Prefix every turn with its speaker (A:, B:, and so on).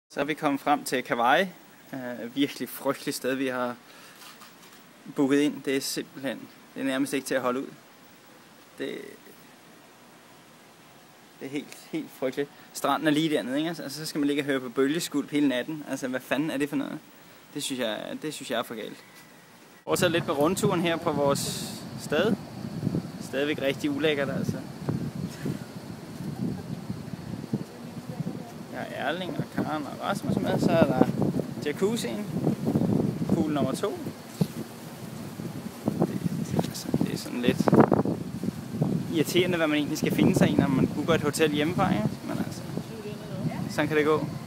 A: Så er vi kommet frem til Kauai. Virkelig frygteligt sted, vi har booket ind. Det er simpelthen, det er nærmest ikke til at holde ud. Det er helt frygteligt. Stranden er lige dernede, ikke? Altså, så skal man ligge og høre på bølgeskuld hele natten. Altså, hvad fanden er det for noget? Det synes jeg er for galt. Og så lidt på rundturen her på vores sted. Stadigvæk rigtig ulækkert, altså. Jeg har Erling og Karen og Rasmus med. Så er der jacuzzien. Pool nummer 2. Det er sådan lidt irriterende, hvad man egentlig skal finde sig i, når man booker et hotel hjemmefra. Ja? Men altså, sådan kan det gå.